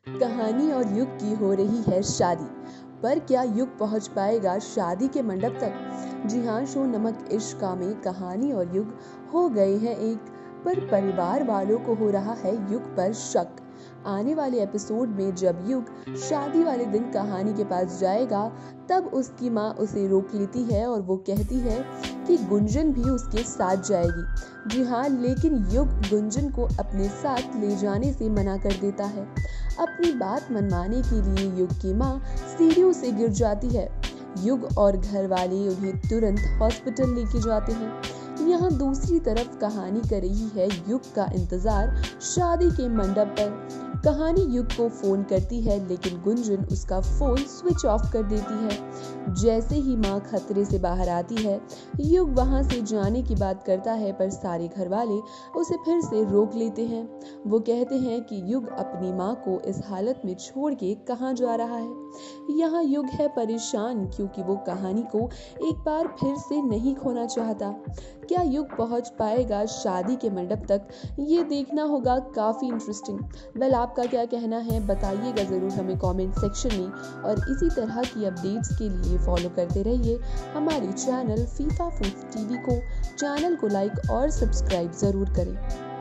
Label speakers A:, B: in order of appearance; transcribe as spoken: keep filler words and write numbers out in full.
A: कहानी और युग की हो रही है शादी। पर क्या युग पहुंच पाएगा शादी के मंडप तक? जी हाँ, शो नमक इश्क में कहानी और युग हो गए हैं एक, पर परिवार वालों को हो रहा है युग पर शक। आने वाले एपिसोड में जब युग शादी वाले दिन कहानी के पास जाएगा, तब उसकी माँ उसे रोक लेती है और वो कहती है कि गुंजन भी उसके साथ जाएगी। जी हाँ, लेकिन युग गुंजन को अपने साथ ले जाने से मना कर देता है। अपनी बात मनवाने के लिए युग की माँ सीढ़ियों से गिर जाती है। युग और घर वाले उन्हें तुरंत हॉस्पिटल लेके जाते हैं। यहाँ दूसरी तरफ कहानी कर रही है युग का इंतजार शादी के मंडप पर। कहानी युग को फोन करती है, लेकिन गुंजन उसका फोन स्विच ऑफ कर देती है। जैसे ही माँ खतरे से बाहर आती है, युग वहां से जाने की बात करता है, पर सारे घर वाले उसे फिर से रोक लेते हैं। वो कहते हैं कि युग अपनी माँ को इस हालत में छोड़ के कहाँ जा रहा है। यहाँ युग है परेशान, क्योंकि वो कहानी को एक बार फिर से नहीं खोना चाहता। क्या युग पहुंच पाएगा शादी के मंडप तक? ये देखना होगा। काफी इंटरेस्टिंग। वेल, आपका क्या कहना है बताइएगा जरूर हमें कमेंट सेक्शन में, और इसी तरह की अपडेट्स के लिए फॉलो करते रहिए हमारे चैनल फीफा फूड्स टीवी को। चैनल को लाइक और सब्सक्राइब जरूर करें।